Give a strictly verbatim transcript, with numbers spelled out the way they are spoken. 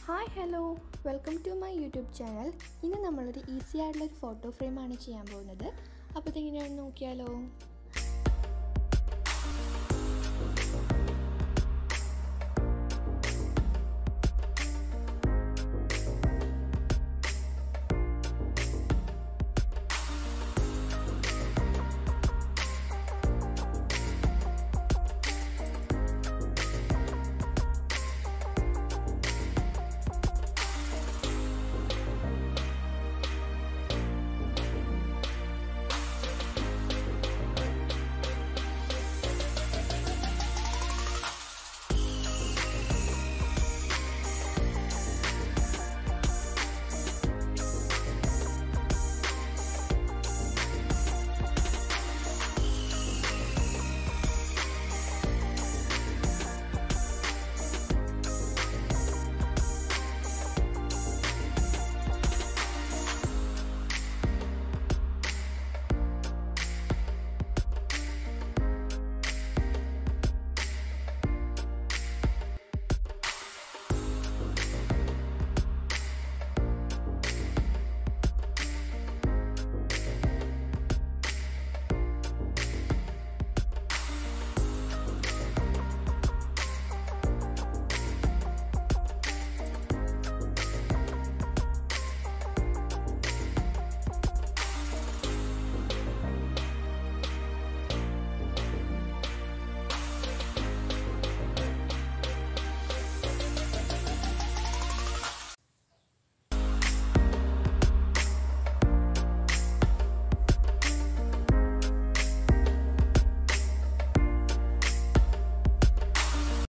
Hi, hello, welcome to my YouTube channel. ഇന്ന് നമ്മളൊരു easy ആയിട്ടുള്ള ഒരു ഫോട്ടോ ഫ്രെയിം ആണ് ചെയ്യാൻ പോകുന്നത്. അപ്പോൾ ഇതെങ്ങനെയാണെന്ന് നോക്കിയാലോ.